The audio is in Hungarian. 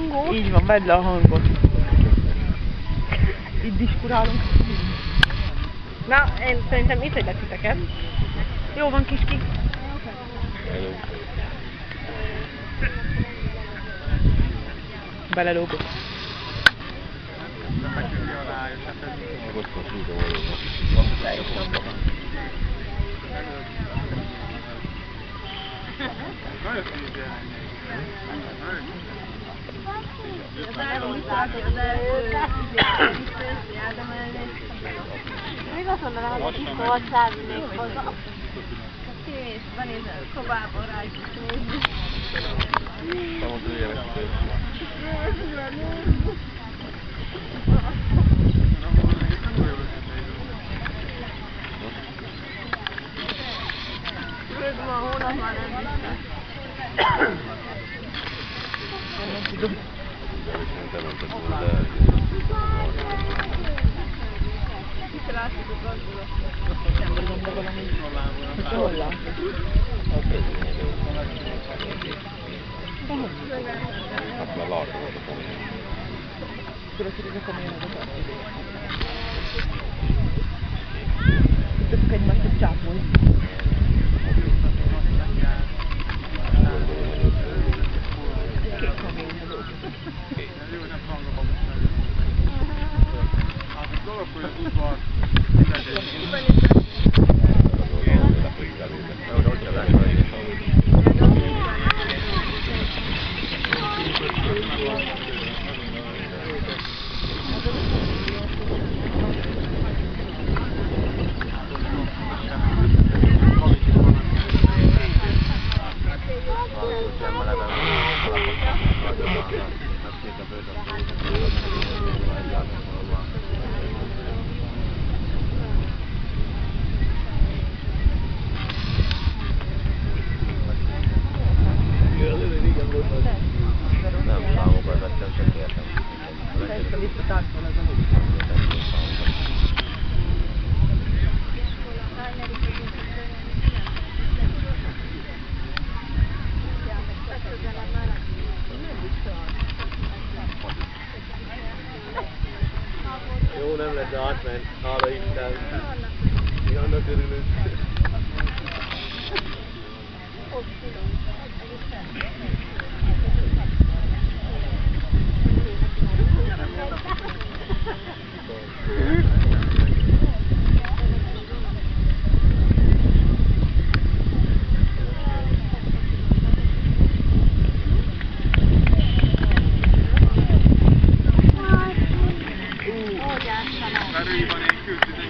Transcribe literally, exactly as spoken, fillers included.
hangot. Így van, vedd le a hangot. Itt diskurálunk. Na, én szerintem itt hagylak titeket. Jó van, kiski. Belelógok. Még azt mondanám, hogy itt volt szállni haza. És van ez a kobában rá is nézni. Rövid ma hónap már nem biztos. Nem tudom. Itt látszik a gazdulat. Nem mondom, de valami... Hol látod? Hát már látom, hogy a kamén. Tudod, hogy ez a kamén az a tartozó. Tudok egymást a csápolni. Két kamén az ott. Nem számokat vettem, csak értem. Persze, visszatáncol az a húgy. Jó, nem lesz, de átment. Hála Isten. Mi annak örülünk. Úgy átszalom.